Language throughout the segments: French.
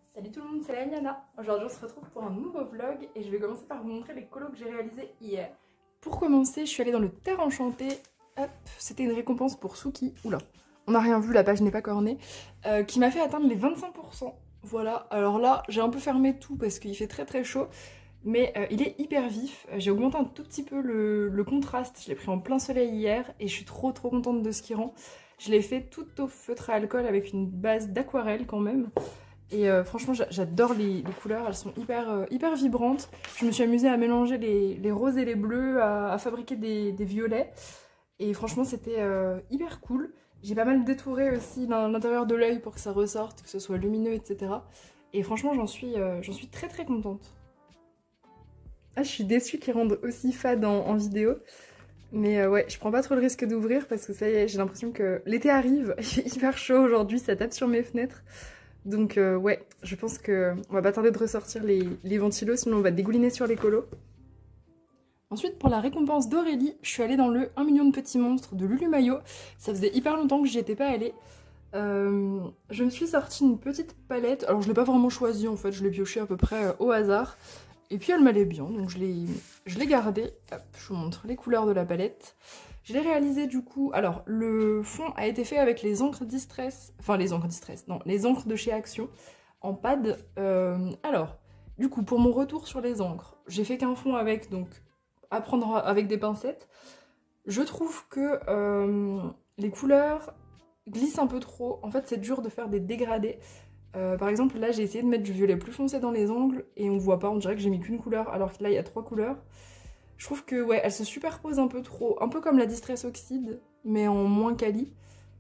Salut tout le monde, c'est la Yana. Aujourd'hui on se retrouve pour un nouveau vlog et je vais commencer par vous montrer les colos que j'ai réalisés hier. Pour commencer, je suis allée dans le Terre Enchantée. Hop, c'était une récompense pour Suki. Oula, on n'a rien vu, la page n'est pas cornée. Qui m'a fait atteindre les 25%. Voilà, alors là j'ai un peu fermé tout parce qu'il fait très chaud. Mais il est hyper vif. J'ai augmenté un tout petit peu le contraste. Je l'ai pris en plein soleil hier et je suis trop contente de ce qu'il rend. Je l'ai fait tout au feutre à alcool avec une base d'aquarelle quand même. Et franchement j'adore les couleurs, elles sont hyper vibrantes. Je me suis amusée à mélanger les roses et les bleus, à fabriquer des violets. Et franchement c'était hyper cool. J'ai pas mal détouré aussi l'intérieur de l'œil pour que ça ressorte, que ce soit lumineux, etc. Et franchement j'en suis très contente. Ah, je suis déçue qu'ils rendent aussi fade en vidéo. Mais ouais, je prends pas trop le risque d'ouvrir parce que ça y est, j'ai l'impression que l'été arrive. Il fait hyper chaud aujourd'hui, ça tape sur mes fenêtres. Donc ouais, je pense qu'on va pas tarder de ressortir les ventilos, sinon on va dégouliner sur les colos. Ensuite, pour la récompense d'Aurélie, je suis allée dans le 1 million de petits monstres de Lulu Mayo. Ça faisait hyper longtemps que j'y étais pas allée. Je me suis sortie une petite palette. Alors je l'ai pas vraiment choisie en fait, je l'ai piochée à peu près au hasard. Et puis elle m'allait bien, donc je l'ai gardée. Hop, je vous montre les couleurs de la palette. Je l'ai réalisée du coup, alors le fond a été fait avec les encres Distress, enfin les encres Distress, non, les encres de chez Action en pad. Alors, du coup pour mon retour sur les encres, j'ai fait qu'un fond avec, donc à prendre avec des pincettes. Je trouve que les couleurs glissent un peu trop, en fait c'est dur de faire des dégradés. Par exemple là j'ai essayé de mettre du violet plus foncé dans les ongles et on voit pas, on dirait que j'ai mis qu'une couleur alors que là il y a 3 couleurs. Je trouve que ouais, elle se superpose un peu trop, un peu comme la Distress Oxide mais en moins quali.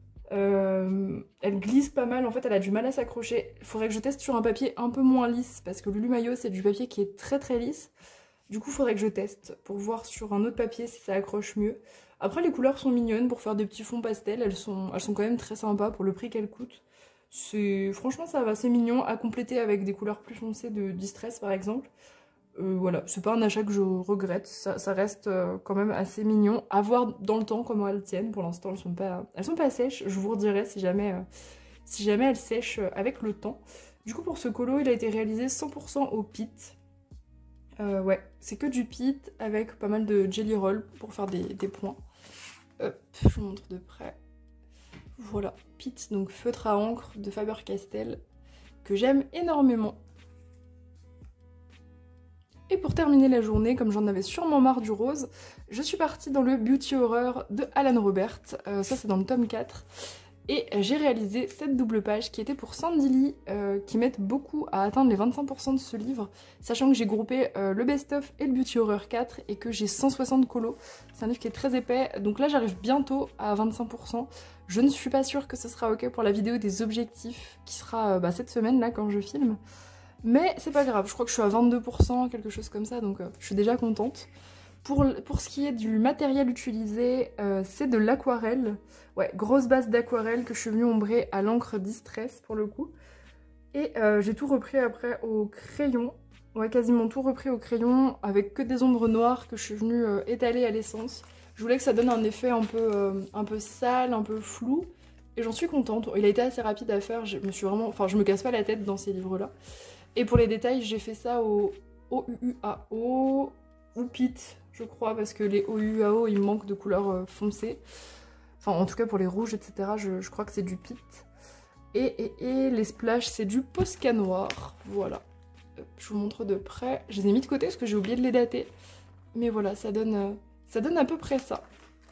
Elle glisse pas mal, en fait elle a du mal à s'accrocher. Il faudrait que je teste sur un papier un peu moins lisse parce que Lulu Mayo c'est du papier qui est très lisse. Du coup il faudrait que je teste pour voir sur un autre papier si ça accroche mieux. Après les couleurs sont mignonnes pour faire des petits fonds pastels, elles sont quand même très sympas pour le prix qu'elles coûtent. Franchement ça va, c'est mignon, à compléter avec des couleurs plus foncées de Distress par exemple. Voilà, c'est pas un achat que je regrette, ça reste quand même assez mignon. À voir dans le temps comment elles tiennent, pour l'instant elles sont pas sèches, je vous redirai si jamais elles sèchent avec le temps. Du coup pour ce colo il a été réalisé 100% au pit. Ouais, c'est que du pit avec pas mal de jelly roll pour faire des points. Hop, je vous montre de près. Voilà, pit, donc feutre à encre de Faber-Castell, que j'aime énormément. Et pour terminer la journée, comme j'en avais sûrement marre du rose, je suis partie dans le Beauty Horror de Alan Robert, ça c'est dans le tome 4. Et j'ai réalisé cette double page qui était pour Sandy Lee, qui m'aide beaucoup à atteindre les 25% de ce livre, sachant que j'ai groupé le best-of et le Beauty Horror 4 et que j'ai 160 colos. C'est un livre qui est très épais, donc là j'arrive bientôt à 25%. Je ne suis pas sûre que ce sera ok pour la vidéo des objectifs qui sera cette semaine là quand je filme. Mais c'est pas grave, je crois que je suis à 22%, quelque chose comme ça, donc je suis déjà contente. Pour ce qui est du matériel utilisé, c'est de l'aquarelle. Ouais, grosse base d'aquarelle que je suis venue ombrer à l'encre Distress pour le coup. Et j'ai tout repris après au crayon. Ouais, quasiment tout repris au crayon avec que des ombres noires que je suis venue étaler à l'essence. Je voulais que ça donne un effet un peu sale, un peu flou. Et j'en suis contente. Il a été assez rapide à faire, je me casse pas la tête dans ces livres-là. Et pour les détails, j'ai fait ça au OUAO ou pit, je crois, parce que les OUAO, il me manque de couleurs foncées. Enfin, en tout cas, pour les rouges, etc., je crois que c'est du pit. Et les splashes, c'est du Posca noir. Voilà. Je vous montre de près. Je les ai mis de côté parce que j'ai oublié de les dater. Mais voilà, ça donne à peu près ça.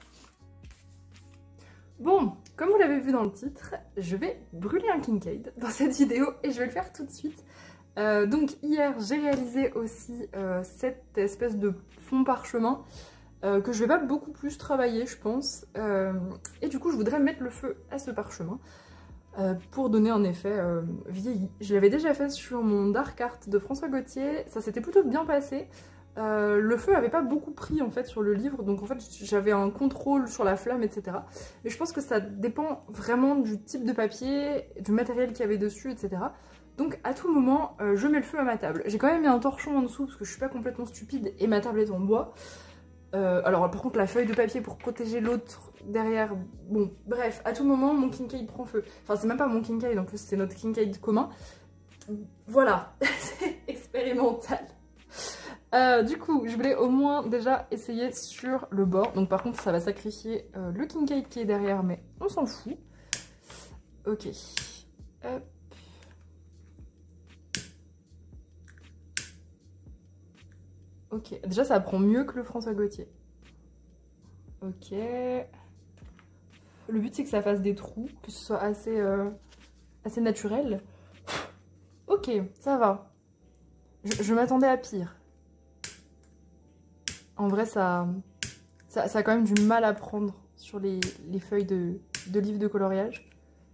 Bon, comme vous l'avez vu dans le titre, je vais brûler un Kincaid dans cette vidéo et je vais le faire tout de suite. Donc hier j'ai réalisé aussi cette espèce de fond parchemin que je vais pas beaucoup plus travailler je pense, et du coup je voudrais mettre le feu à ce parchemin pour donner un effet vieilli. Je l'avais déjà fait sur mon Dark Art de François Gauthier, ça s'était plutôt bien passé. Le feu avait pas beaucoup pris en fait sur le livre, donc en fait j'avais un contrôle sur la flamme, etc. Mais je pense que ça dépend vraiment du type de papier, du matériel qu'il y avait dessus, etc. Donc à tout moment, je mets le feu à ma table. J'ai quand même mis un torchon en dessous parce que je suis pas complètement stupide et ma table est en bois. Alors par contre la feuille de papier pour protéger l'autre derrière, bon bref, à tout moment mon Kincaid prend feu. Enfin c'est même pas mon Kincaid en plus, c'est notre Kincaid commun. voilà, c'est expérimental. Du coup, je voulais au moins déjà essayer sur le bord. Donc par contre, ça va sacrifier le Kincaid qui est derrière, mais on s'en fout. Ok. Hop. Ok, déjà ça prend mieux que le François Gauthier. Ok. Le but c'est que ça fasse des trous, que ce soit assez, assez naturel. Ok, ça va. Je m'attendais à pire. En vrai, ça a quand même du mal à prendre sur les feuilles de livres de coloriage.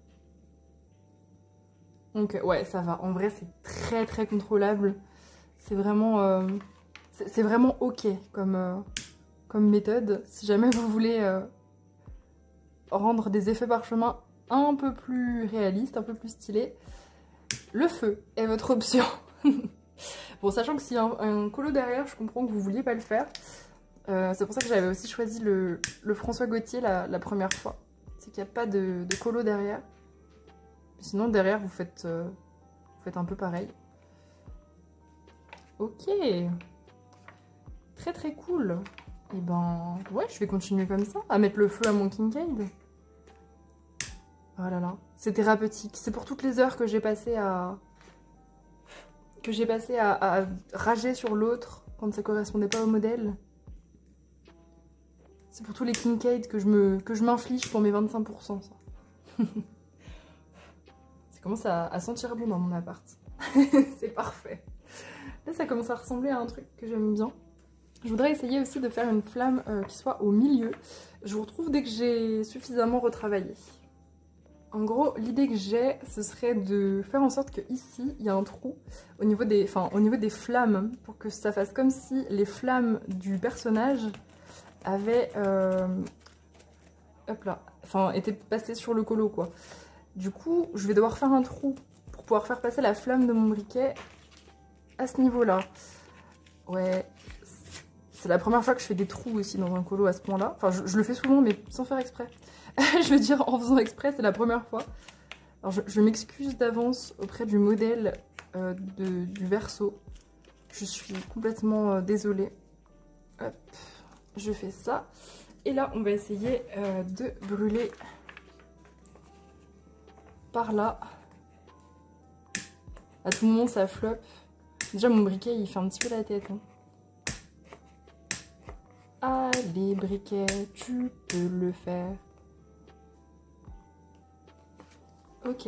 Donc ouais, ça va. En vrai, c'est très très contrôlable. C'est vraiment ok comme méthode. Si jamais vous voulez rendre des effets parchemin un peu plus réalistes, un peu plus stylés, le feu est votre option. Bon, sachant que s'il y a un colo derrière, je comprends que vous vouliez pas le faire. C'est pour ça que j'avais aussi choisi le François Gauthier la première fois. C'est qu'il n'y a pas de colo derrière. Sinon, derrière, vous faites un peu pareil. Ok. Très très cool. Et ben, ouais, je vais continuer comme ça, à mettre le feu à mon Kincaid. Oh là là, c'est thérapeutique. C'est pour toutes les heures que j'ai passé à rager sur l'autre quand ça correspondait pas au modèle. C'est pour tous les Kincaid que je m'inflige pour mes 25%, ça. Ça commence à sentir bon dans mon appart. C'est parfait. Là, ça commence à ressembler à un truc que j'aime bien. Je voudrais essayer aussi de faire une flamme qui soit au milieu. Je vous retrouve dès que j'ai suffisamment retravaillé. En gros, l'idée que j'ai, ce serait de faire en sorte que ici, il y a un trou au niveau des flammes, pour que ça fasse comme si les flammes du personnage avaient hop là, étaient passées sur le colo, quoi. Du coup, je vais devoir faire un trou pour pouvoir faire passer la flamme de mon briquet à ce niveau-là. Ouais, c'est la première fois que je fais des trous aussi dans un colo à ce point-là. Enfin, je le fais souvent, mais sans faire exprès. Je veux dire, en faisant exprès, c'est la première fois. Alors, je m'excuse d'avance auprès du modèle du verso. Je suis complètement désolée. Hop, je fais ça. Et là, on va essayer de brûler par là. À tout moment, ça floppe. Déjà, mon briquet, il fait un petit peu la tête. Hein. Allez, briquet, tu peux le faire. Ok.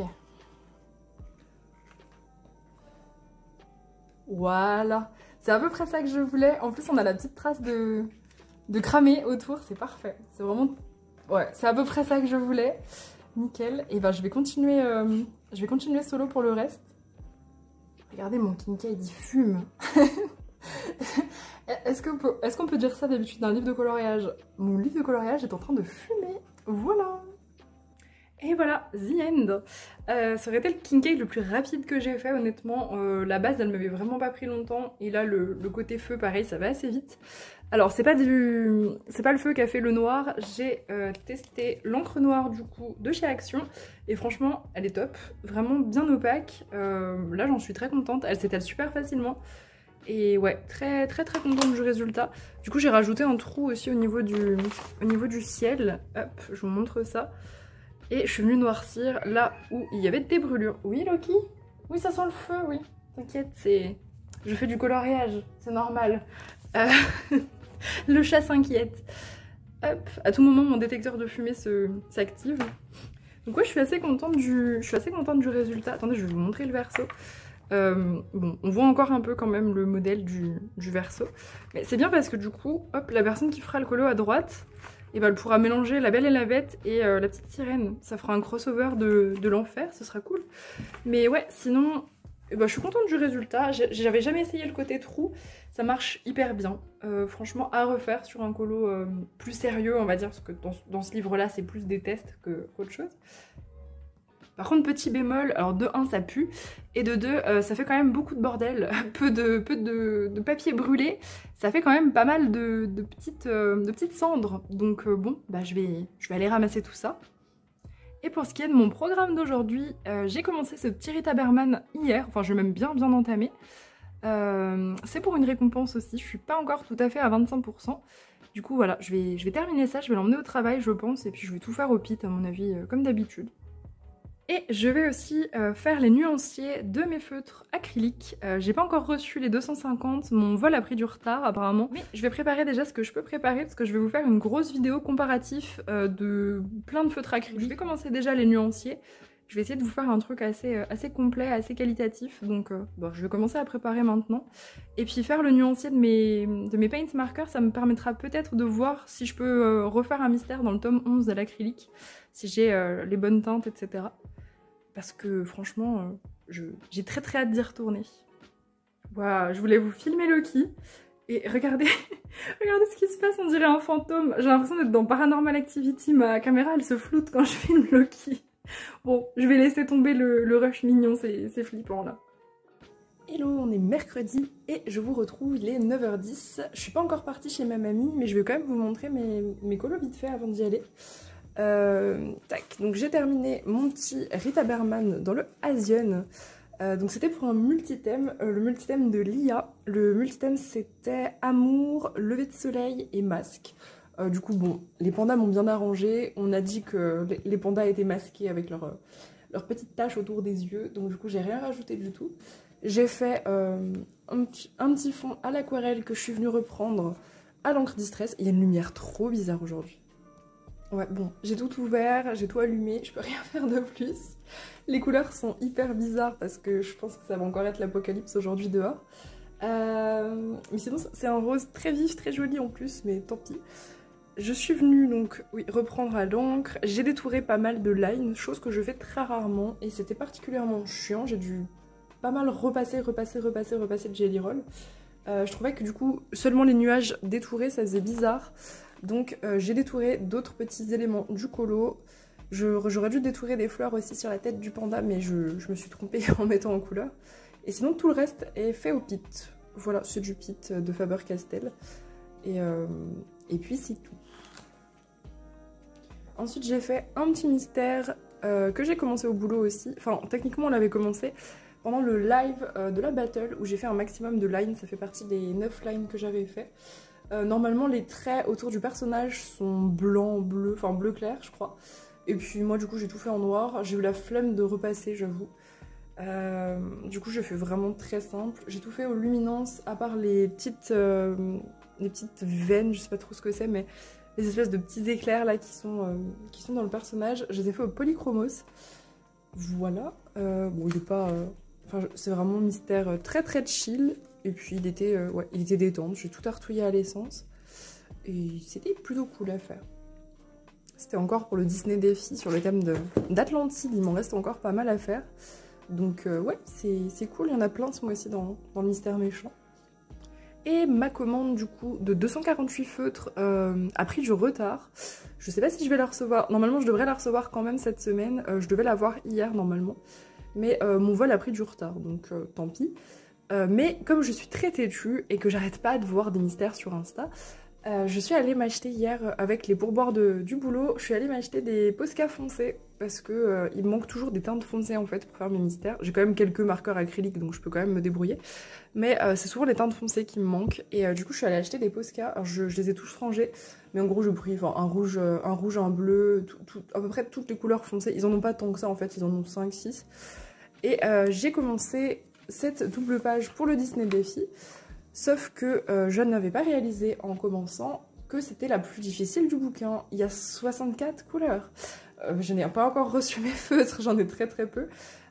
Voilà. C'est à peu près ça que je voulais. En plus, on a la petite trace de cramé autour. C'est parfait. C'est vraiment... Ouais, c'est à peu près ça que je voulais. Nickel. Et ben, je vais continuer solo pour le reste. Regardez, mon Kincaid, il fume. Est-ce qu'on peut dire ça d'habitude d'un livre de coloriage? Mon livre de coloriage est en train de fumer. Voilà. Et voilà, the end. Ça aurait été le Kincaid le plus rapide que j'ai fait, honnêtement. La base, elle m'avait vraiment pas pris longtemps. Et là, le côté feu, pareil, ça va assez vite. Alors, c'est pas le feu qui a fait le noir. J'ai testé l'encre noire, du coup, de chez Action. Et franchement, elle est top. Vraiment bien opaque. Là, j'en suis très contente. Elle s'étale super facilement. Et ouais, très très très contente du résultat. Du coup, j'ai rajouté un trou aussi au niveau du ciel. Hop, je vous montre ça. Et je suis venue noircir là où il y avait des brûlures. Oui, Loki? Oui, ça sent le feu, oui. T'inquiète, je fais du coloriage, c'est normal. Le chat s'inquiète. Hop, à tout moment, mon détecteur de fumée s'active. Donc ouais, je suis assez contente du résultat. Attendez, je vais vous montrer le verso. Bon, on voit encore un peu quand même le modèle du verso. Mais c'est bien parce que du coup, hop, la personne qui fera le colo à droite, et ben, elle pourra mélanger la Belle et la Bête et la petite sirène. Ça fera un crossover de l'enfer, ce sera cool. Mais ouais, sinon, ben, je suis contente du résultat. J'avais jamais essayé le côté trou, ça marche hyper bien. Franchement, à refaire sur un colo plus sérieux, on va dire, parce que dans ce livre-là, c'est plus des tests qu'autre chose. Par contre, petit bémol, alors de 1 ça pue, et de 2 ça fait quand même beaucoup de bordel, peu de papier brûlé, ça fait quand même pas mal de petites cendres. Donc bon, bah je vais aller ramasser tout ça. Et pour ce qui est de mon programme d'aujourd'hui, j'ai commencé ce petit Rita Berman hier, enfin je l'ai même bien entamé. C'est pour une récompense aussi, je suis pas encore tout à fait à 25%. Du coup voilà, je vais terminer ça, je vais l'emmener au travail je pense, et puis je vais tout faire au pit à mon avis, comme d'habitude. Et je vais aussi faire les nuanciers de mes feutres acryliques. J'ai pas encore reçu les 250, mon vol a pris du retard apparemment. Mais je vais préparer déjà ce que je peux préparer parce que je vais vous faire une grosse vidéo comparatif de plein de feutres acryliques. Je vais commencer déjà les nuanciers. Je vais essayer de vous faire un truc assez complet, assez qualitatif. Donc bon, je vais commencer à préparer maintenant. Et puis faire le nuancier de mes paint markers, ça me permettra peut-être de voir si je peux refaire un mystère dans le tome 11 de l'acrylique. Si j'ai les bonnes teintes, etc. Parce que franchement, j'ai très hâte d'y retourner. Voilà, je voulais vous filmer Loki. Et regardez, regardez ce qui se passe, on dirait un fantôme. J'ai l'impression d'être dans Paranormal Activity, ma caméra elle se floute quand je filme Loki. Bon, je vais laisser tomber le rush mignon, c'est flippant là. Hello, on est mercredi et je vous retrouve, il est 9h10. Je suis pas encore partie chez ma mamie, mais je vais quand même vous montrer mes colos vite fait avant d'y aller. Tac, donc j'ai terminé mon petit Rita Berman dans le Asian. Donc c'était pour un multithème, le multithème de Lia. Le multithème c'était amour, lever de soleil et masque. Du coup bon, les pandas m'ont bien arrangé. On a dit que les pandas étaient masqués avec leurs petites taches autour des yeux. Donc du coup j'ai rien rajouté du tout. J'ai fait un petit fond à l'aquarelle que je suis venue reprendre à l'encre Distress. Il y a une lumière trop bizarre aujourd'hui. Ouais, bon, j'ai tout ouvert, j'ai tout allumé, je peux rien faire de plus. Les couleurs sont hyper bizarres parce que je pense que ça va encore être l'apocalypse aujourd'hui dehors. Mais sinon, c'est un rose très vif, très joli en plus, mais tant pis. Je suis venue donc, oui, reprendre à l'encre. J'ai détouré pas mal de lines, chose que je fais très rarement, et c'était particulièrement chiant. J'ai dû pas mal repasser le Jelly Roll. Je trouvais que du coup, seulement les nuages détourés, ça faisait bizarre. Donc j'ai détouré d'autres petits éléments du colo. J'aurais dû détourer des fleurs aussi sur la tête du panda, mais je me suis trompée en mettant en couleur. Et sinon tout le reste est fait au pit. Voilà, c'est du pit de Faber-Castell. Et puis c'est tout. Ensuite j'ai fait un petit mystère que j'ai commencé au boulot aussi. Enfin techniquement on l'avait commencé pendant le live de la battle où j'ai fait un maximum de lines. Ça fait partie des 9 lines que j'avais fait. Normalement les traits autour du personnage sont blanc, bleu, enfin bleu clair je crois. Et puis moi du coup j'ai tout fait en noir, j'ai eu la flemme de repasser j'avoue. Du coup j'ai fait vraiment très simple, j'ai tout fait aux luminances à part les petites veines, je sais pas trop ce que c'est, mais les espèces de petits éclairs là qui sont dans le personnage, je les ai fait au polychromos. Voilà, bon il est pas... Enfin c'est vraiment un mystère très chill. Et puis il était détente, j'ai tout artouillé à l'essence. Et c'était plutôt cool à faire. C'était encore pour le Disney Défi sur le thème d'Atlantide, il m'en reste encore pas mal à faire. Donc ouais, c'est cool, il y en a plein ce mois-ci dans le mystère méchant. Et ma commande du coup de 248 feutres a pris du retard. Je sais pas si je vais la recevoir, normalement je devrais la recevoir quand même cette semaine. Je devais la voir hier normalement. Mais mon vol a pris du retard, donc tant pis. Mais comme je suis très têtue et que j'arrête pas de voir des mystères sur Insta, je suis allée m'acheter hier avec les pourboires du boulot, je suis allée m'acheter des Posca foncés parce que il me manque toujours des teintes foncées en fait pour faire mes mystères. J'ai quand même quelques marqueurs acryliques donc je peux quand même me débrouiller, mais c'est souvent les teintes foncées qui me manquent et du coup je suis allée acheter des Posca. Alors je les ai tous rangés, mais en gros je pris un rouge, un bleu, à peu près toutes les couleurs foncées. Ils en ont pas tant que ça en fait, ils en ont 5-6 et j'ai commencé cette double page pour le Disney Défi, sauf que je n'avais pas réalisé en commençant que c'était la plus difficile du bouquin. Il y a 64 couleurs. Je n'ai pas encore reçu mes feutres, j'en ai très peu.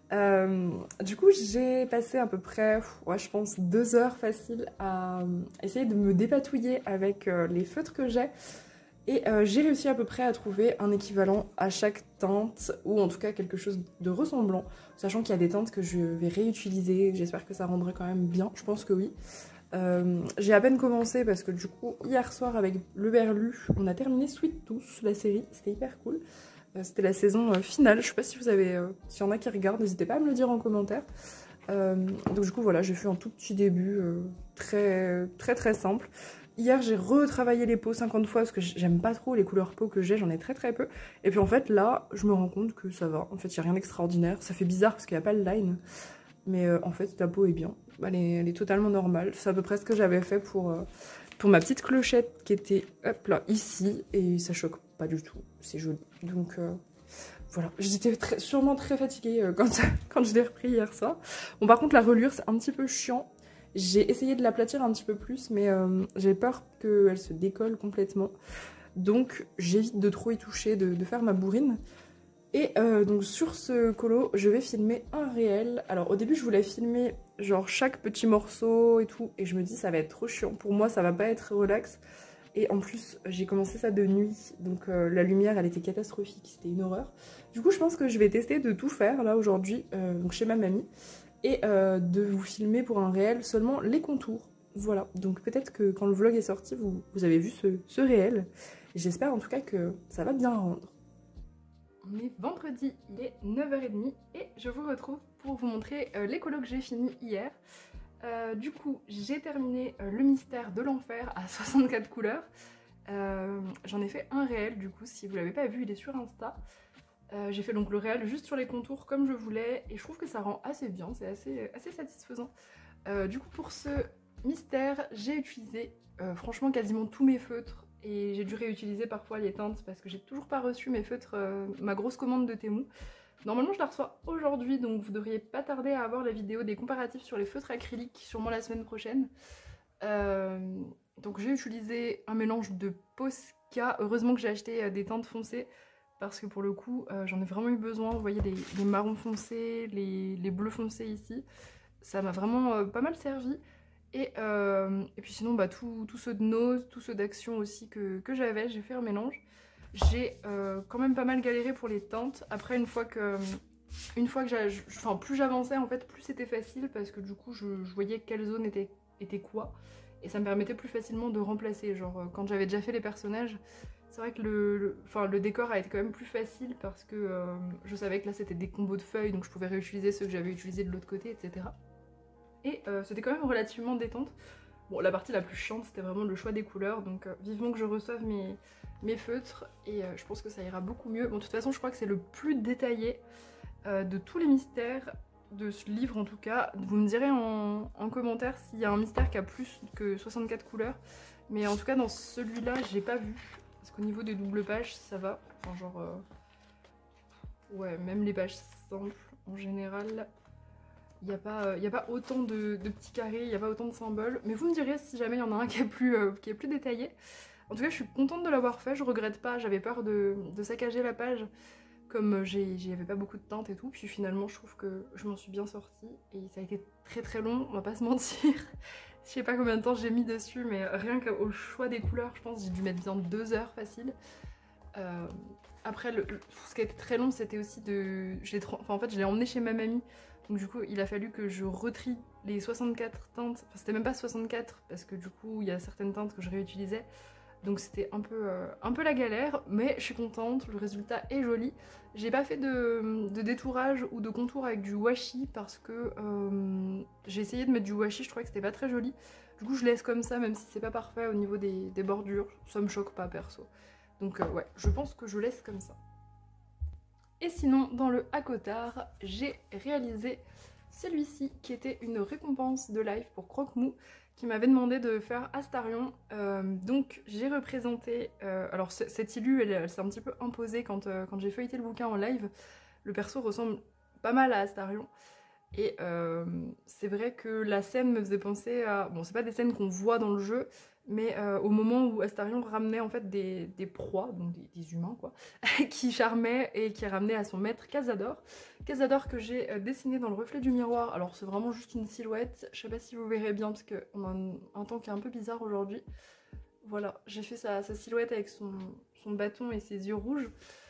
Du coup j'ai passé à peu près, ouais, je pense 2 heures faciles à essayer de me dépatouiller avec les feutres que j'ai. Et j'ai réussi à peu près à trouver un équivalent à chaque teinte, ou en tout cas quelque chose de ressemblant, sachant qu'il y a des teintes que je vais réutiliser, j'espère que ça rendra quand même bien, je pense que oui. J'ai à peine commencé parce que du coup, hier soir avec le Berlu, on a terminé Sweet Tooth, la série, c'était hyper cool. C'était la saison finale, je sais pas si vous avez, s'il y en a qui regardent, n'hésitez pas à me le dire en commentaire. Donc du coup voilà, j'ai fait un tout petit début très simple. Hier, j'ai retravaillé les peaux 50 fois parce que j'aime pas trop les couleurs peau que j'ai, j'en ai très peu. Et puis en fait, là, je me rends compte que ça va. En fait, il n'y a rien d'extraordinaire. Ça fait bizarre parce qu'il n'y a pas le line. Mais en fait, ta peau est bien. Elle est totalement normale. C'est à peu près ce que j'avais fait pour ma petite clochette qui était, hop là, ici. Et ça choque pas du tout. C'est joli. Donc voilà. J'étais sûrement très fatiguée quand je l'ai repris hier soir. Bon, par contre, la reliure, c'est un petit peu chiant. J'ai essayé de l'aplatir un petit peu plus, mais j'ai peur qu'elle se décolle complètement. Donc j'évite de trop y toucher, de faire ma bourrine. Et donc sur ce colo, je vais filmer un réel. Alors au début, je voulais filmer genre chaque petit morceau et tout. Et je me dis, ça va être trop chiant. Pour moi, ça va pas être relax. Et en plus, j'ai commencé ça de nuit. Donc la lumière, elle était catastrophique. C'était une horreur. Du coup, je pense que je vais tester de tout faire là aujourd'hui, donc chez ma mamie. Et de vous filmer pour un réel seulement les contours. Voilà, donc peut-être que quand le vlog est sorti, vous avez vu ce réel. J'espère en tout cas que ça va bien rendre. On est vendredi, il est 9h30 et je vous retrouve pour vous montrer les colos que j'ai fini hier. Du coup, j'ai terminé le mystère de l'enfer à 64 couleurs. J'en ai fait un réel, du coup, si vous l'avez pas vu, il est sur Insta. J'ai fait donc le réel juste sur les contours comme je voulais et je trouve que ça rend assez bien, c'est assez satisfaisant. Du coup pour ce mystère j'ai utilisé franchement quasiment tous mes feutres et j'ai dû réutiliser parfois les teintes parce que j'ai toujours pas reçu mes feutres, ma grosse commande de Temu. Normalement je la reçois aujourd'hui donc vous devriez pas tarder à avoir la vidéo des comparatifs sur les feutres acryliques sûrement la semaine prochaine. Donc j'ai utilisé un mélange de Posca, heureusement que j'ai acheté des teintes foncées parce que pour le coup j'en ai vraiment eu besoin. Vous voyez les marrons foncés, les bleus foncés ici, ça m'a vraiment pas mal servi. Et puis sinon bah, tous ceux de Nose, tous ceux d'Action aussi que j'avais, j'ai fait un mélange. J'ai quand même pas mal galéré pour les teintes. Après une fois que plus j'avançais en fait plus c'était facile parce que du coup je voyais quelle zone était quoi. Et ça me permettait plus facilement de remplacer. Genre quand j'avais déjà fait les personnages, c'est vrai que le décor a été quand même plus facile parce que je savais que là c'était des combos de feuilles donc je pouvais réutiliser ceux que j'avais utilisés de l'autre côté, etc. Et c'était quand même relativement détente. Bon, la partie la plus chiante c'était vraiment le choix des couleurs, donc vivement que je reçoive mes feutres et je pense que ça ira beaucoup mieux. Bon, de toute façon je crois que c'est le plus détaillé de tous les mystères de ce livre en tout cas. Vous me direz en commentaire s'il y a un mystère qui a plus que 64 couleurs, mais en tout cas dans celui-là j'ai pas vu. Parce qu'au niveau des doubles pages, ça va. Enfin, genre... ouais, même les pages simples, en général, il n'y a pas autant de petits carrés, il n'y a pas autant de symboles. Mais vous me direz si jamais il y en a un qui est plus détaillé. En tout cas, je suis contente de l'avoir fait, je regrette pas. J'avais peur de saccager la page, comme j'y avais pas beaucoup de teinte et tout. Puis finalement, je trouve que je m'en suis bien sortie. Et ça a été très long, on va pas se mentir. Je sais pas combien de temps j'ai mis dessus, mais rien qu'au choix des couleurs, je pense que j'ai dû mettre bien 2 heures facile. Après, ce qui a été très long, c'était aussi de... en fait, je l'ai emmené chez ma mamie, donc du coup, il a fallu que je retrie les 64 teintes. Enfin, c'était même pas 64, parce que du coup, il y a certaines teintes que je réutilisais. Donc c'était un peu la galère, mais je suis contente, le résultat est joli. J'ai pas fait de détourage ou de contour avec du washi parce que j'ai essayé de mettre du washi, je trouvais que c'était pas très joli. Du coup je laisse comme ça, même si c'est pas parfait au niveau des bordures, ça me choque pas perso. Donc ouais, je pense que je laisse comme ça. Et sinon, dans le Hakotar, j'ai réalisé celui-ci qui était une récompense de live pour Croque-Mou qui m'avait demandé de faire Astarion. Donc j'ai représenté... alors cette illu, elle s'est un petit peu imposée quand j'ai feuilleté le bouquin en live. Le perso ressemble pas mal à Astarion. Et c'est vrai que la scène me faisait penser à... Bon, c'est pas des scènes qu'on voit dans le jeu, mais au moment où Astarion ramenait en fait des proies, donc des humains quoi, qui charmaient et qui ramenaient à son maître Cazador. Cazador que j'ai dessiné dans le reflet du miroir. Alors c'est vraiment juste une silhouette, je sais pas si vous verrez bien parce qu'on a un temps qui est un peu bizarre aujourd'hui. Voilà, j'ai fait sa silhouette avec son bâton et ses yeux rouges.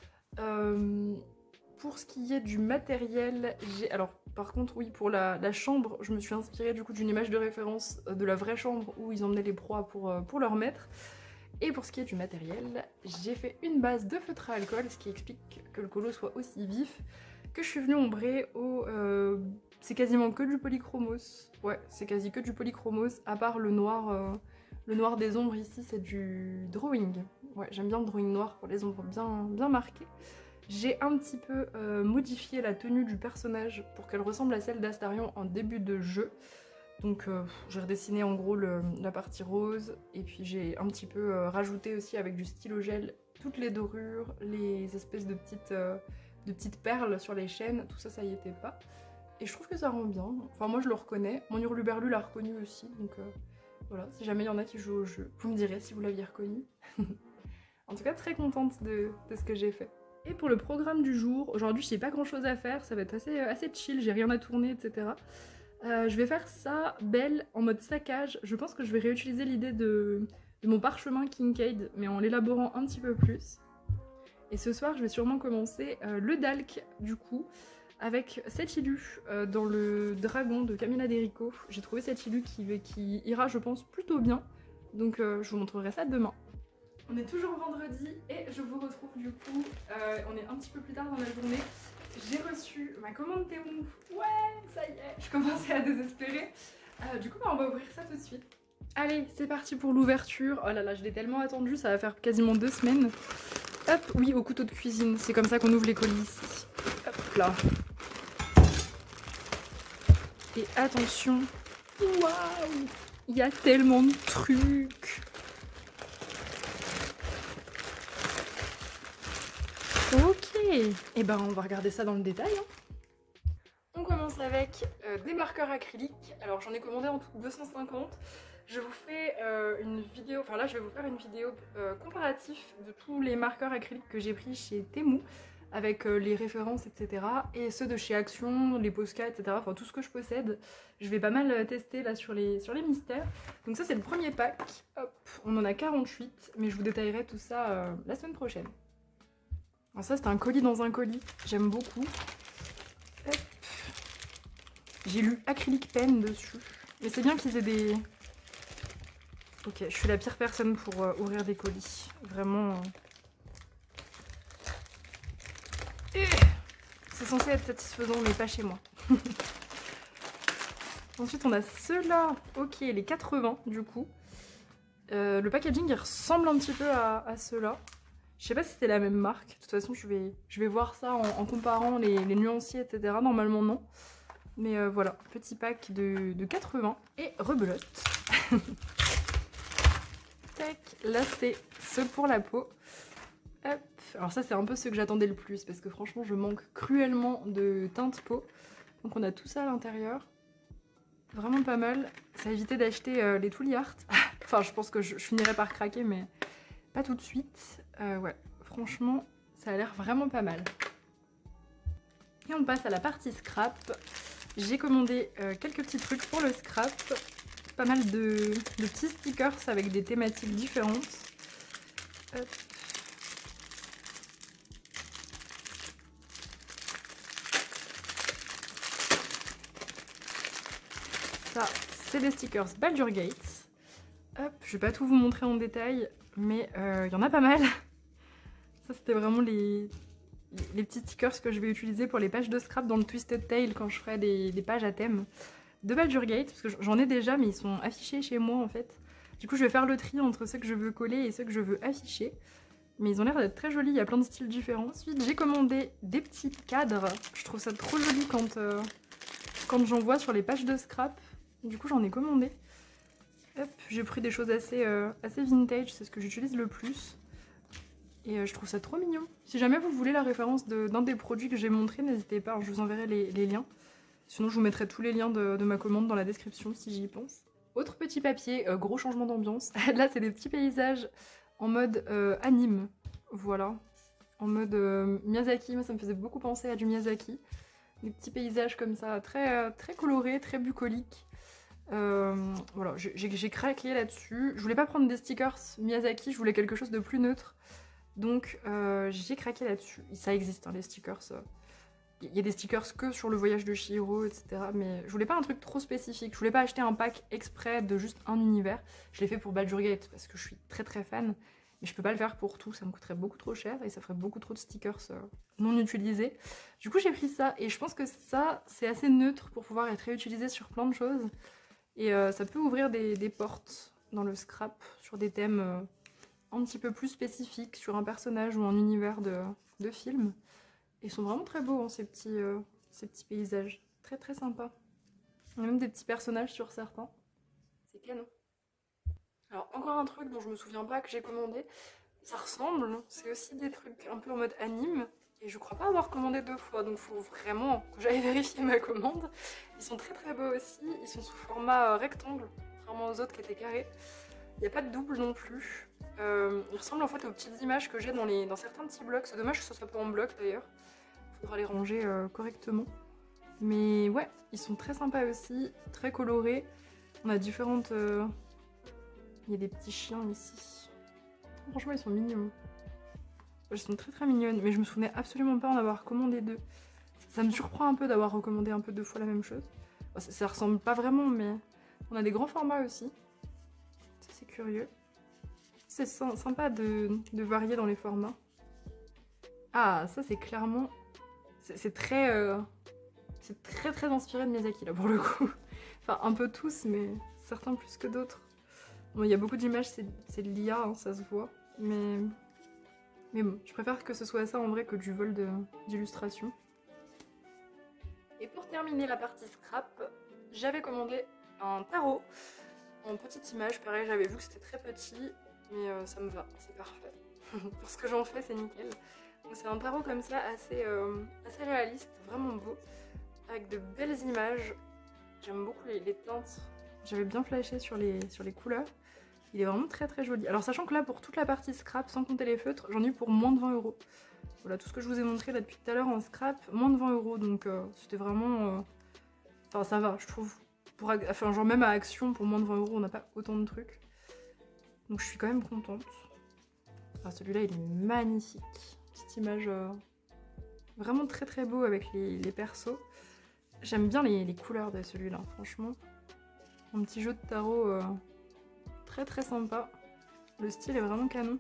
Pour ce qui est du matériel, alors par contre oui, pour la chambre, je me suis inspirée du coup d'une image de référence de la vraie chambre où ils emmenaient les proies pour leur maître. Et pour ce qui est du matériel, j'ai fait une base de feutre à alcool, ce qui explique que le colo soit aussi vif, que je suis venue ombrer au... c'est quasiment que du polychromos. Ouais, c'est quasi que du polychromos, à part le noir Le noir des ombres ici, c'est du drawing. Ouais, j'aime bien le drawing noir pour les ombres bien marquées. J'ai un petit peu modifié la tenue du personnage pour qu'elle ressemble à celle d'Astarion en début de jeu. Donc j'ai redessiné en gros la partie rose et puis j'ai un petit peu rajouté aussi avec du stylo gel toutes les dorures, les espèces de petites perles sur les chaînes, tout ça, ça y était pas. Et je trouve que ça rend bien, enfin moi je le reconnais, mon hurluberlu l'a reconnu aussi, donc voilà, si jamais il y en a qui jouent au jeu, vous me direz si vous l'aviez reconnu. En tout cas très contente de ce que j'ai fait. Et pour le programme du jour, aujourd'hui j'ai pas grand chose à faire, ça va être assez chill, j'ai rien à tourner, etc. Je vais faire ça belle en mode saccage. Je pense que je vais réutiliser l'idée de mon parchemin Kincaid, mais en l'élaborant un petit peu plus. Et ce soir, je vais sûrement commencer le Dalk, du coup, avec cette Ilu dans le Dragon de Camilla Derico. J'ai trouvé cette Ilu qui ira, je pense, plutôt bien. Donc je vous montrerai ça demain. On est toujours vendredi et je vous retrouve du coup, on est un petit peu plus tard dans la journée. J'ai reçu ma commande Temu. Ouais, ça y est, je commençais à désespérer. Du coup, on va ouvrir ça tout de suite. Allez, c'est parti pour l'ouverture. Oh là là, je l'ai tellement attendu, ça va faire quasiment 2 semaines. Hop, oui, au couteau de cuisine, c'est comme ça qu'on ouvre les colis ici. Hop là. Et attention, waouh, il y a tellement de trucs. Ok, et ben on va regarder ça dans le détail. On commence avec des marqueurs acryliques. Alors j'en ai commandé en tout 250. Je vous fais une vidéo, enfin là je vais vous faire une vidéo comparatif de tous les marqueurs acryliques que j'ai pris chez Temu, avec les références, etc. Et ceux de chez Action, les Posca, etc. Enfin tout ce que je possède. Je vais pas mal tester là sur les mystères. Donc ça c'est le premier pack. Hop, on en a 48, mais je vous détaillerai tout ça la semaine prochaine. Alors ça c'est un colis dans un colis, j'aime beaucoup. J'ai lu acrylique pen dessus, mais c'est bien qu'ils aient des... Ok, je suis la pire personne pour ouvrir des colis, vraiment. C'est censé être satisfaisant, mais pas chez moi. Ensuite on a ceux-là, ok, les 80 du coup. Le packaging il ressemble un petit peu à ceux-là. Je sais pas si c'était la même marque, de toute façon je vais voir ça en comparant les nuanciers, etc. Normalement non. Mais voilà, petit pack de 80 et rebelote. Tac, là c'est ceux pour la peau. Hop. Alors ça c'est un peu ce que j'attendais le plus parce que franchement je manque cruellement de teinte peau. Donc on a tout ça à l'intérieur. Vraiment pas mal. Ça a évité d'acheter les Tooly Art. Enfin je pense que je finirai par craquer mais pas tout de suite. Ouais, franchement ça a l'air vraiment pas mal. Et on passe à la partie scrap. J'ai commandé quelques petits trucs pour le scrap. Pas mal de petits stickers avec des thématiques différentes. Hop. Ça, c'est des stickers Baldur's Gate. Hop, je vais pas tout vous montrer en détail, mais il y en a pas mal. Ça, c'était vraiment les petits stickers que je vais utiliser pour les pages de scrap dans le Twisted Tale quand je ferai des pages à thème de Baldur's Gate, parce que j'en ai déjà, mais ils sont affichés chez moi en fait. Du coup, je vais faire le tri entre ceux que je veux coller et ceux que je veux afficher. Mais ils ont l'air d'être très jolis, il y a plein de styles différents. Ensuite, j'ai commandé des petits cadres. Je trouve ça trop joli quand j'en vois sur les pages de scrap. Du coup, j'en ai commandé. Hop, j'ai pris des choses assez vintage, c'est ce que j'utilise le plus. Et je trouve ça trop mignon. Si jamais vous voulez la référence d'un des produits que j'ai montré, n'hésitez pas, je vous enverrai les liens. Sinon, je vous mettrai tous les liens de ma commande dans la description si j'y pense. Autre petit papier, gros changement d'ambiance. Là, c'est des petits paysages en mode anime. Voilà. En mode Miyazaki. Moi, ça me faisait beaucoup penser à du Miyazaki. Des petits paysages comme ça, très colorés, très bucoliques. Voilà, j'ai craqué là-dessus. Je voulais pas prendre des stickers Miyazaki, je voulais quelque chose de plus neutre. Donc j'ai craqué là-dessus. Ça existe, hein, les stickers. Il y a des stickers que sur le voyage de Chihiro, etc. Mais je voulais pas un truc trop spécifique. Je voulais pas acheter un pack exprès de juste un univers. Je l'ai fait pour Baldur's Gate parce que je suis très fan. Mais je peux pas le faire pour tout, ça me coûterait beaucoup trop cher et ça ferait beaucoup trop de stickers non utilisés. Du coup j'ai pris ça et je pense que ça c'est assez neutre pour pouvoir être réutilisé sur plein de choses. Et ça peut ouvrir des portes. dans le scrap sur des thèmes un petit peu plus spécifiques, sur un personnage ou un univers de film. Ils sont vraiment très beaux, hein, ces petits paysages. Très très sympas. Il y a même des petits personnages sur certains. C'est canon. Alors encore un truc dont je me souviens pas que j'ai commandé. Ça ressemble, c'est aussi des trucs un peu en mode anime. Et je crois pas avoir commandé 2 fois, donc faut vraiment que j'aille vérifier ma commande. Ils sont très très beaux aussi, ils sont sous format rectangle, contrairement aux autres qui étaient carrés. Il n'y a pas de double non plus. Ils ressemblent en fait aux petites images que j'ai dans certains petits blocs. C'est dommage que ce soit pas en bloc d'ailleurs. Il faudra les ranger correctement. Mais ouais, ils sont très sympas aussi, très colorés. On a différentes... Il y a des petits chiens ici. Franchement, ils sont mignons. Elles sont très très mignonnes, mais je me souvenais absolument pas en avoir commandé 2. Ça me surprend un peu d'avoir recommandé un peu 2 fois la même chose. Bon, ça ressemble pas vraiment, mais on a des grands formats aussi. Ça, c'est curieux. C'est sympa de varier dans les formats. Ah, ça c'est clairement... C'est très très inspiré de Miyazaki là pour le coup. Enfin, un peu tous, mais certains plus que d'autres. Bon, il y a beaucoup d'images, c'est de l'IA, hein, ça se voit. Mais bon, je préfère que ce soit ça en vrai que du vol d'illustration. Et pour terminer la partie scrap, j'avais commandé un tarot en petite image. Pareil, j'avais vu que c'était très petit, mais ça me va, c'est parfait. Pour ce que j'en fais, c'est nickel. Donc c'est un tarot comme ça, assez réaliste, vraiment beau, avec de belles images. J'aime beaucoup les teintes. J'avais bien flashé sur les couleurs. Il est vraiment très très joli. Alors sachant que là, pour toute la partie scrap, sans compter les feutres, j'en ai eu pour moins de 20 €. Voilà, tout ce que je vous ai montré là depuis tout à l'heure en scrap, moins de 20 €. Donc c'était vraiment... Enfin ça va, je trouve. Enfin genre même à Action, pour moins de 20 €, on n'a pas autant de trucs. Donc je suis quand même contente. Ah, celui-là, il est magnifique. Petite image vraiment très très beau avec les persos. J'aime bien les couleurs de celui-là, franchement. Un petit jeu de tarot... très très sympa. Le style est vraiment canon.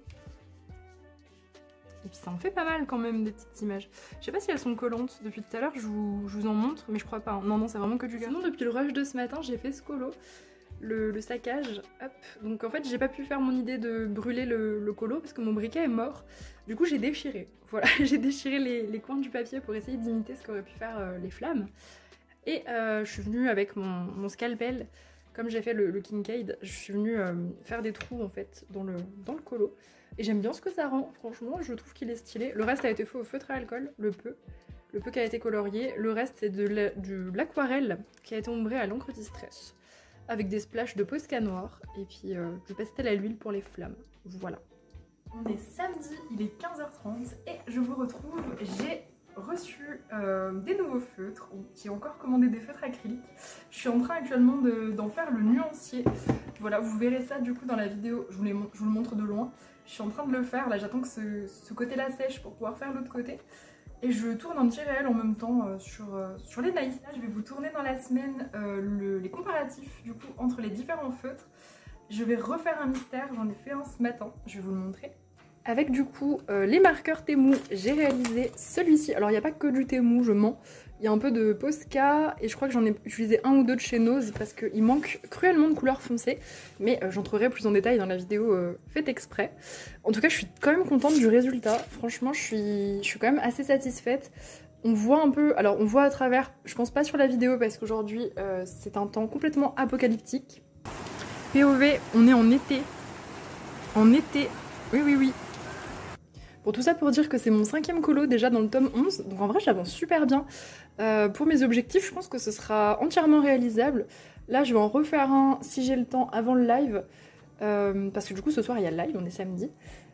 Et puis ça en fait pas mal quand même des petites images. Je sais pas si elles sont collantes. Depuis tout à l'heure je vous en montre, mais je crois pas. Non, c'est vraiment que du gars. Sinon depuis le rush de ce matin j'ai fait ce colo. Le saccage. Hop. Donc en fait j'ai pas pu faire mon idée de brûler le colo parce que mon briquet est mort. Du coup j'ai déchiré. Voilà, j'ai déchiré les coins du papier pour essayer d'imiter ce qu'auraient pu faire les flammes. Et je suis venue avec mon scalpel. Comme j'ai fait le Kincaid, je suis venue faire des trous en fait dans le colo. Et j'aime bien ce que ça rend, franchement, je trouve qu'il est stylé. Le reste a été fait au feutre à alcool, le peu qui a été colorié. Le reste c'est de l'aquarelle qui a été ombré à l'encre distress. Avec des splashes de Posca noir et puis du pastel à l'huile pour les flammes. Voilà. On est samedi, il est 15h30 et je vous retrouve, j'ai reçu des nouveaux feutres, j'ai encore commandé des feutres acryliques. Je suis en train actuellement d'en faire le nuancier. Voilà, vous verrez ça du coup dans la vidéo, je vous le montre de loin. Je suis en train de le faire, là j'attends que ce côté-là sèche pour pouvoir faire l'autre côté. Et je tourne un petit réel en même temps sur les naïs. Là je vais vous tourner dans la semaine les comparatifs du coup entre les différents feutres. Je vais refaire un mystère, j'en ai fait un ce matin, je vais vous le montrer. Avec du coup les marqueurs Temu, j'ai réalisé celui-ci. Alors il n'y a pas que du Temu, je mens. Il y a un peu de Posca et je crois que j'en ai utilisé un ou deux de chez Nose parce qu'il manque cruellement de couleurs foncées. Mais j'entrerai plus en détail dans la vidéo faite exprès. En tout cas je suis quand même contente du résultat. Franchement je suis quand même assez satisfaite. On voit un peu, alors on voit à travers, je pense pas sur la vidéo parce qu'aujourd'hui c'est un temps complètement apocalyptique. POV, on est en été. En été, oui. Bon, tout ça pour dire que c'est mon 5e colo déjà dans le tome 11, donc en vrai j'avance super bien. Pour mes objectifs, je pense que ce sera entièrement réalisable. Là je vais en refaire un si j'ai le temps avant le live, parce que du coup ce soir il y a le live, on est samedi.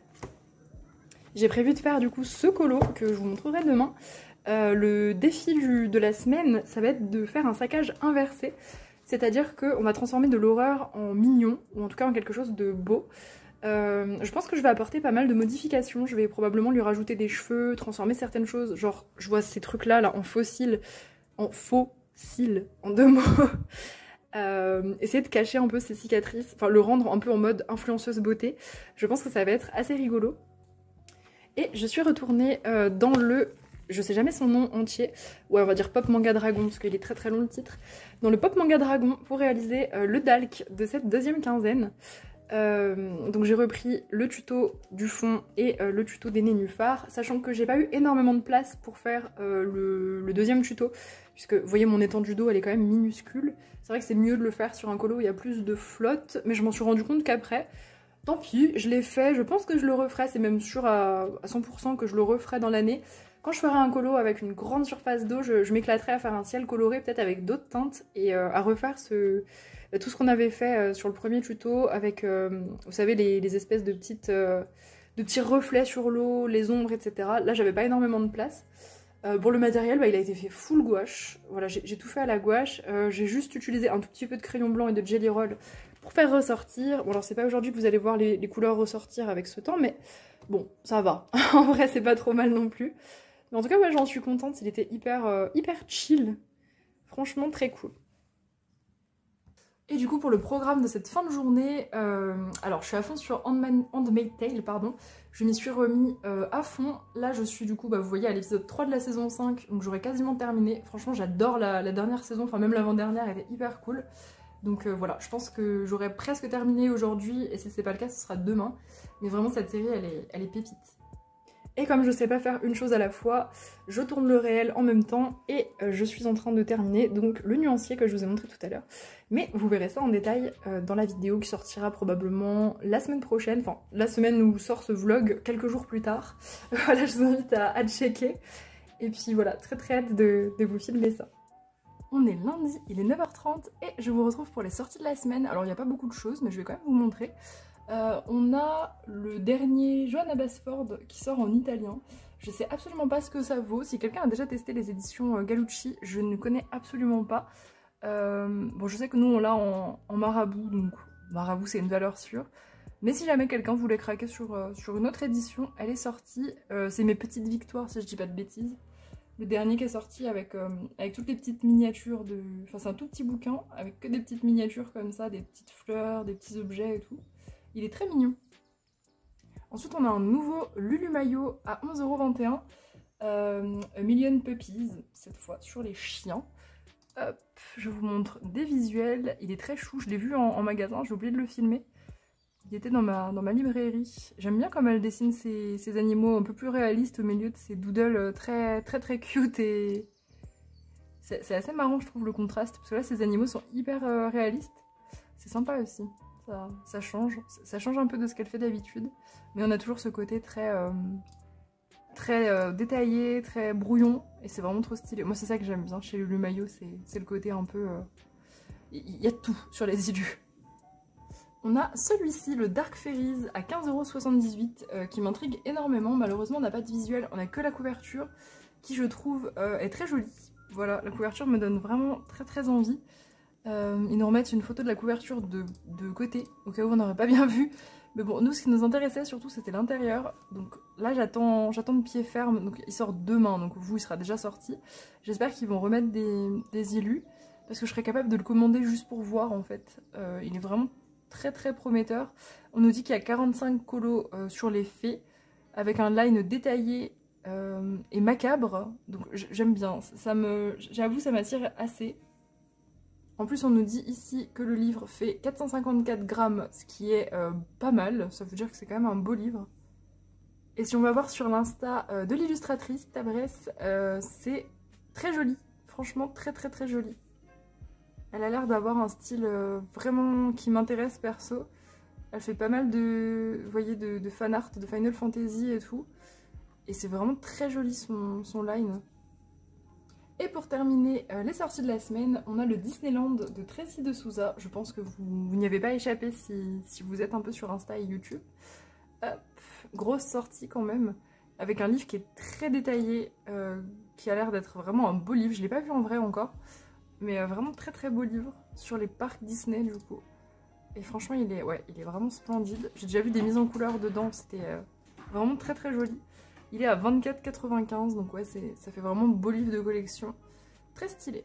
J'ai prévu de faire du coup ce colo que je vous montrerai demain. Le défi de la semaine, ça va être de faire un saccage inversé, c'est-à-dire qu'on va transformer de l'horreur en mignon, ou en tout cas en quelque chose de beau. Je pense que je vais apporter pas mal de modifications, je vais probablement lui rajouter des cheveux, transformer certaines choses, genre je vois ces trucs là en fossiles, en deux mots. Essayer de cacher un peu ses cicatrices, enfin le rendre un peu en mode influenceuse beauté, je pense que ça va être assez rigolo. Et je suis retournée dans le, je sais jamais son nom entier, ouais on va dire Pop Manga Dragon parce qu'il est très très long le titre, dans le Pop Manga Dragon pour réaliser le Dalk de cette deuxième quinzaine. Donc j'ai repris le tuto du fond et le tuto des nénuphars, sachant que j'ai pas eu énormément de place pour faire le deuxième tuto, puisque vous voyez mon étendue d'eau elle est quand même minuscule. C'est vrai que c'est mieux de le faire sur un colo où il y a plus de flotte, mais je m'en suis rendu compte qu'après, tant pis, je l'ai fait, je pense que je le referai, c'est même sûr à 100% que je le referai dans l'année. Quand je ferai un colo avec une grande surface d'eau, je m'éclaterai à faire un ciel coloré, peut-être avec d'autres teintes, et à refaire tout ce qu'on avait fait sur le premier tuto, avec, vous savez, les espèces de petits reflets sur l'eau, les ombres, etc. Là, j'avais pas énormément de place. Pour le matériel, bah, il a été fait full gouache. Voilà, j'ai tout fait à la gouache. J'ai juste utilisé un tout petit peu de crayon blanc et de jelly roll pour faire ressortir. Bon, alors c'est pas aujourd'hui que vous allez voir les couleurs ressortir avec ce temps, mais bon, ça va. En vrai, c'est pas trop mal non plus. Mais en tout cas, ouais, j'en suis contente. Il était hyper chill. Franchement, très cool. Et du coup, pour le programme de cette fin de journée, alors je suis à fond sur Handmaid's Tale, pardon. Je m'y suis remis à fond. Là, je suis du coup, bah, vous voyez, à l'épisode 3 de la saison 5, donc j'aurais quasiment terminé. Franchement, j'adore la dernière saison, enfin même l'avant-dernière, elle était hyper cool. Donc voilà, je pense que j'aurais presque terminé aujourd'hui, et si c'est pas le cas, ce sera demain. Mais vraiment, cette série, elle est pépite. Et comme je sais pas faire une chose à la fois, je tourne le réel en même temps et je suis en train de terminer donc le nuancier que je vous ai montré tout à l'heure. Mais vous verrez ça en détail dans la vidéo qui sortira probablement la semaine prochaine, enfin la semaine où sort ce vlog, quelques jours plus tard. Voilà, je vous invite à checker. Et puis voilà, très hâte de vous filmer ça. On est lundi, il est 9h30 et je vous retrouve pour les sorties de la semaine. Alors il n'y a pas beaucoup de choses, mais je vais quand même vous montrer. On a le dernier Johanna Basford qui sort en italien. Je sais absolument pas ce que ça vaut. Si quelqu'un a déjà testé les éditions Gallucci, je ne connais absolument pas. Bon, je sais que nous on l'a en marabout, donc marabout c'est une valeur sûre. Mais si jamais quelqu'un voulait craquer sur une autre édition, elle est sortie. C'est Mes Petites Victoires si je dis pas de bêtises. Le dernier qui est sorti avec toutes les petites miniatures de... Enfin c'est un tout petit bouquin avec que des petites miniatures comme ça, des petites fleurs, des petits objets et tout. Il est très mignon. Ensuite, on a un nouveau Lulu Mayo à 11,21 €. A Million Puppies, cette fois sur les chiens. Hop, je vous montre des visuels. Il est très chou, je l'ai vu en magasin, j'ai oublié de le filmer. Il était dans ma librairie. J'aime bien comme elle dessine ces animaux un peu plus réalistes au milieu de ces doodles très cute et... C'est assez marrant, je trouve, le contraste. Parce que là, ces animaux sont hyper réalistes. C'est sympa aussi. Ça change un peu de ce qu'elle fait d'habitude, mais on a toujours ce côté très détaillé, très brouillon, et c'est vraiment trop stylé. Moi c'est ça que j'aime bien chez Lulu Mayo, c'est le côté un peu... Il y a tout sur les illus. On a celui-ci, le Dark Fairies, à 15,78 € qui m'intrigue énormément. Malheureusement on n'a pas de visuel, on a que la couverture, qui je trouve est très jolie. Voilà, la couverture me donne vraiment très envie. Ils nous remettent une photo de la couverture de côté, au cas où on n'aurait pas bien vu. Mais bon, nous, ce qui nous intéressait surtout, c'était l'intérieur. Donc là, j'attends de pied ferme. Donc il sort demain, donc vous, il sera déjà sorti. J'espère qu'ils vont remettre des illus, parce que je serais capable de le commander juste pour voir, en fait. Il est vraiment très prometteur. On nous dit qu'il y a 45 colos sur les fées, avec un line détaillé et macabre. Donc j'aime bien. J'avoue, ça m'attire assez. En plus, on nous dit ici que le livre fait 454 grammes, ce qui est pas mal. Ça veut dire que c'est quand même un beau livre. Et si on va voir sur l'insta de l'illustratrice, Tabresse, c'est très joli. Franchement, très joli. Elle a l'air d'avoir un style vraiment qui m'intéresse perso. Elle fait pas mal vous voyez, de fan art, de Final Fantasy et tout. Et c'est vraiment très joli son line. Et pour terminer les sorties de la semaine, on a le Disneyland de Tracy de Souza. Je pense que vous n'y avez pas échappé si vous êtes un peu sur Insta et YouTube. Hop, grosse sortie quand même, avec un livre qui est très détaillé, qui a l'air d'être vraiment un beau livre. Je ne l'ai pas vu en vrai encore, mais vraiment très beau livre sur les parcs Disney du coup. Et franchement, il est vraiment splendide. J'ai déjà vu des mises en couleur dedans, c'était vraiment très joli. Il est à 24,95 €, donc ouais, ça fait vraiment beau livre de collection. Très stylé.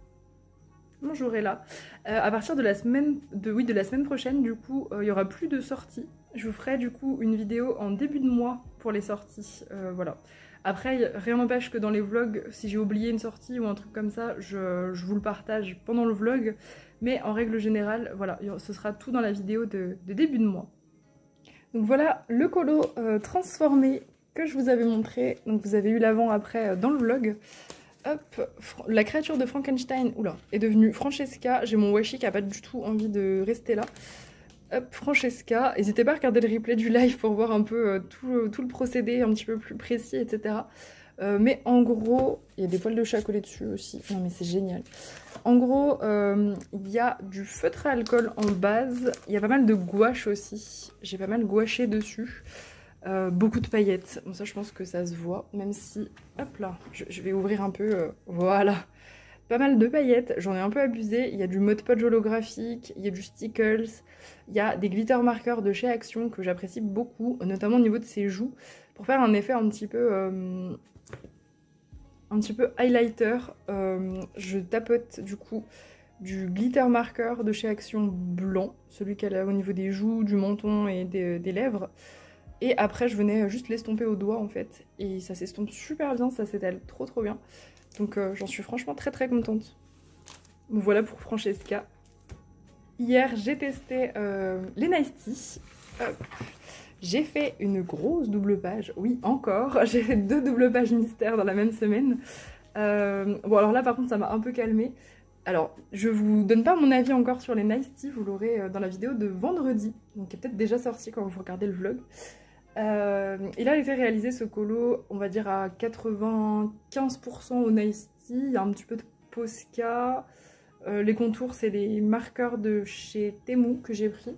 Bon, j'aurai là. À partir de la semaine prochaine, du coup, il n'y aura plus de sorties. Je vous ferai du coup une vidéo en début de mois pour les sorties. Voilà. Après, rien n'empêche que dans les vlogs, si j'ai oublié une sortie ou un truc comme ça, je vous le partage pendant le vlog. Mais en règle générale, voilà, ce sera tout dans la vidéo de début de mois. Donc voilà le colo transformé que je vous avais montré. Donc vous avez eu l'avant-après dans le vlog. Hop, la créature de Frankenstein, oula, est devenue Francesca. J'ai mon washi qui a pas du tout envie de rester là. Hop, Francesca. N'hésitez pas à regarder le replay du live pour voir un peu tout le procédé un petit peu plus précis, etc. Mais en gros, il y a des poils de chat collés dessus aussi. Non mais c'est génial. En gros, il y a du feutre à alcool en base. Il y a pas mal de gouache aussi. J'ai pas mal gouaché dessus. Beaucoup de paillettes. Bon ça je pense que ça se voit. Même si, hop là, je vais ouvrir un peu. Voilà. Pas mal de paillettes. J'en ai un peu abusé. Il y a du Mod Podge holographique. Il y a du Stickles. Il y a des glitter marqueurs de chez Action que j'apprécie beaucoup. Notamment au niveau de ses joues. Pour faire un effet un petit peu highlighter, je tapote du coup du glitter marqueur de chez Action blanc, celui qu'elle a au niveau des joues, du menton et des lèvres. Et après je venais juste l'estomper au doigt en fait, et ça s'estompe super bien, ça s'étale trop bien. Donc j'en suis franchement très contente. Donc voilà pour Francesca. Hier j'ai testé les Nice Tea. J'ai fait une grosse double page, oui encore, j'ai fait 2 doubles pages mystères dans la même semaine. Bon alors là par contre ça m'a un peu calmée. Alors je vous donne pas mon avis encore sur les Nice Tea, vous l'aurez dans la vidéo de vendredi, donc qui est peut-être déjà sorti quand vous regardez le vlog. Il a été réalisé ce colo, on va dire à 95% au Nice Tea, il y a un petit peu de Posca. Les contours c'est les marqueurs de chez Temu que j'ai pris.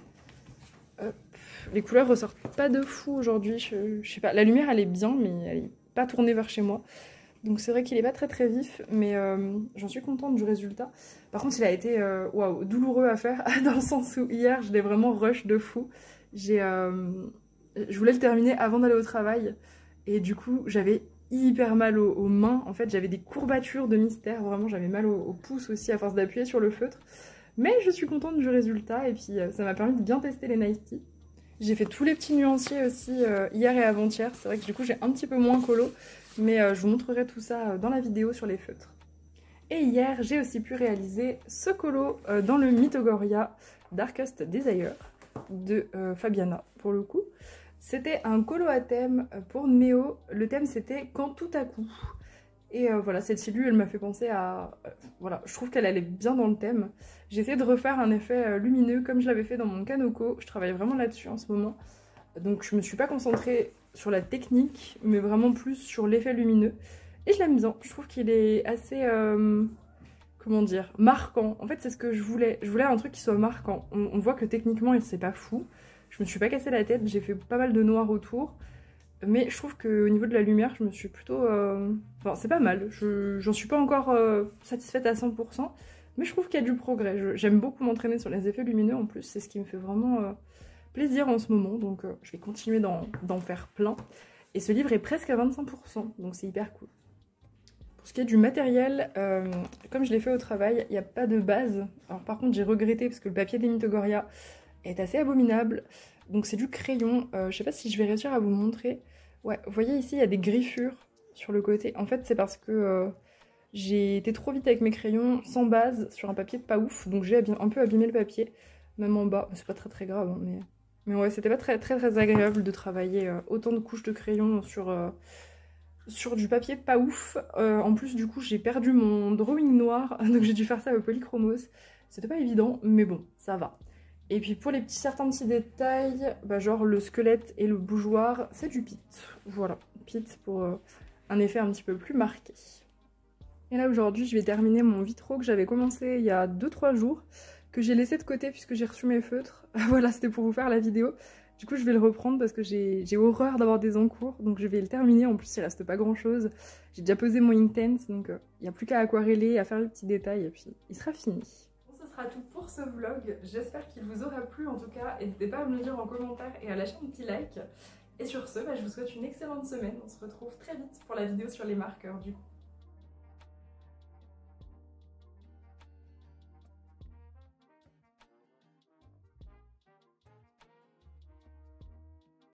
Les couleurs ressortent pas de fou aujourd'hui, je sais pas, la lumière elle est bien mais elle est pas tournée vers chez moi. Donc c'est vrai qu'il est pas très vif, mais j'en suis contente du résultat. Par contre il a été waouh, douloureux à faire, dans le sens où hier je l'ai vraiment rush de fou. Je voulais le terminer avant d'aller au travail, et du coup j'avais hyper mal aux mains. En fait j'avais des courbatures de mystère, vraiment j'avais mal aux pouces aussi à force d'appuyer sur le feutre. Mais je suis contente du résultat, et puis ça m'a permis de bien tester les Nice Tea. J'ai fait tous les petits nuanciers aussi hier et avant-hier. C'est vrai que du coup j'ai un petit peu moins colo, mais je vous montrerai tout ça dans la vidéo sur les feutres. Et hier j'ai aussi pu réaliser ce colo dans le Mythogoria Darkest Desire de Fabiana pour le coup. C'était un colo à thème pour Néo. Le thème c'était Quand tout à coup. Et voilà, cette cellule, elle m'a fait penser à... voilà, je trouve qu'elle allait bien dans le thème. J'ai essayé de refaire un effet lumineux comme je l'avais fait dans mon Kanoko. Je travaille vraiment là-dessus en ce moment. Donc je me suis pas concentrée sur la technique, mais vraiment plus sur l'effet lumineux. Et je l'aime bien. Je trouve qu'il est assez... comment dire, marquant. En fait, c'est ce que je voulais. Je voulais un truc qui soit marquant. On voit que techniquement, c'est pas fou. Je me suis pas cassé la tête. J'ai fait pas mal de noir autour. Mais je trouve qu'au niveau de la lumière, je me suis plutôt... Enfin, c'est pas mal. J'en suis pas encore satisfaite à 100%. Mais je trouve qu'il y a du progrès. J'aime beaucoup m'entraîner sur les effets lumineux en plus. C'est ce qui me fait vraiment plaisir en ce moment. Donc je vais continuer d'en faire plein. Et ce livre est presque à 25%. Donc c'est hyper cool. Pour ce qui est du matériel, comme je l'ai fait au travail, il n'y a pas de base. Alors par contre, j'ai regretté parce que le papier des Mythogoria est assez abominable. Donc c'est du crayon. Je sais pas si je vais réussir à vous montrer. Ouais, vous voyez ici, il y a des griffures sur le côté. En fait, c'est parce que j'ai été trop vite avec mes crayons sans base sur un papier pas ouf. Donc j'ai un peu abîmé le papier, même en bas. C'est pas très grave, hein, mais ouais, c'était pas très agréable de travailler autant de couches de crayons sur du papier pas ouf. En plus, du coup, j'ai perdu mon drawing noir, donc j'ai dû faire ça au polychromos. C'était pas évident, mais bon, ça va. Et puis pour certains petits détails, bah genre le squelette et le bougeoir, c'est du pit. Voilà, pit pour un effet un petit peu plus marqué. Et là aujourd'hui, je vais terminer mon vitro que j'avais commencé il y a 2-3 jours, que j'ai laissé de côté puisque j'ai reçu mes feutres. Voilà, c'était pour vous faire la vidéo. Du coup, je vais le reprendre parce que j'ai horreur d'avoir des encours, donc je vais le terminer. En plus, il reste pas grand chose. J'ai déjà posé mon Intense, donc il n'y a plus qu'à aquareller, à faire les petits détails, et puis il sera fini. Ce sera tout pour ce vlog. J'espère qu'il vous aura plu en tout cas. N'hésitez pas à me le dire en commentaire et à lâcher un petit like. Et sur ce, bah, je vous souhaite une excellente semaine. On se retrouve très vite pour la vidéo sur les marqueurs du coup.